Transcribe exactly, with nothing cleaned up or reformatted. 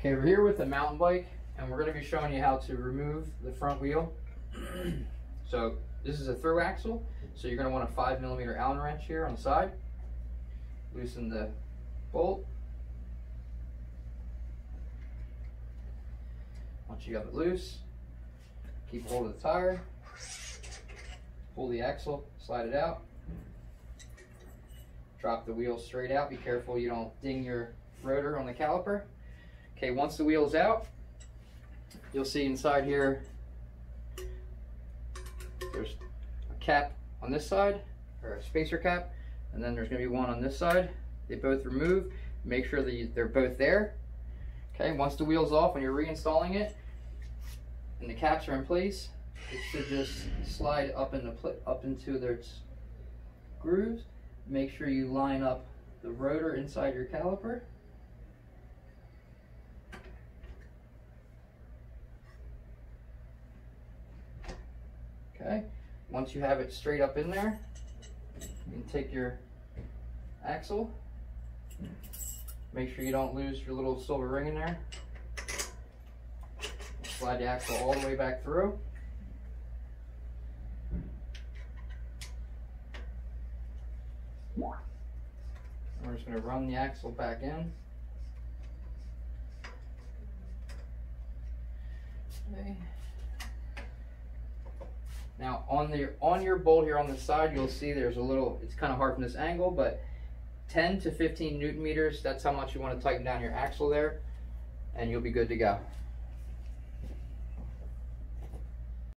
Okay, we're here with the mountain bike, and we're going to be showing you how to remove the front wheel. So this is a through axle, so you're going to want a five millimeter Allen wrench here on the side. Loosen the bolt. Once you got it loose, keep hold of the tire, pull the axle, slide it out, drop the wheel straight out. Be careful you don't ding your rotor on the caliper. Okay, once the wheel's out, you'll see inside here there's a cap on this side, or a spacer cap, and then there's going to be one on this side. They both remove. Make sure that they're both there. Okay, once the wheel's off, when you're reinstalling it and the caps are in place, it should just slide up into up into their grooves. Make sure you line up the rotor inside your caliper. Okay, once you have it straight up in there, you can take your axle. Make sure you don't lose your little silver ring in there. Slide the axle all the way back through. And we're just going to run the axle back in. Okay. Now on the on your bolt here on the side, you'll see there's a little, it's kind of hard from this angle, but ten to fifteen newton meters, that's how much you want to tighten down your axle there, and you'll be good to go.